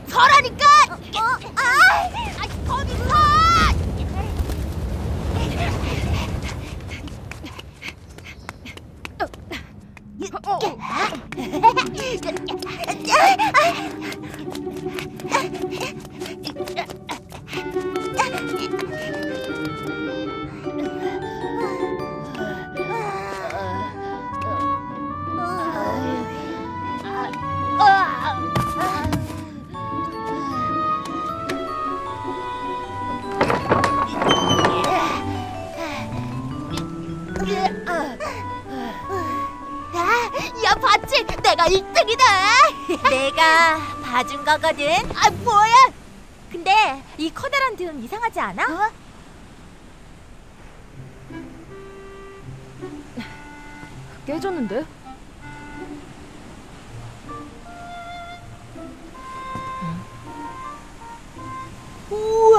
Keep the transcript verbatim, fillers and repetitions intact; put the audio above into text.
서라니까! 어, 아, 아, 거기 서! 야, 봤지? 내가 일 등이다. 내가 봐준 거거든. 아, 뭐야? 근데 이 커다란 등 이상하지 않아? 어? 깨졌는데? 우와!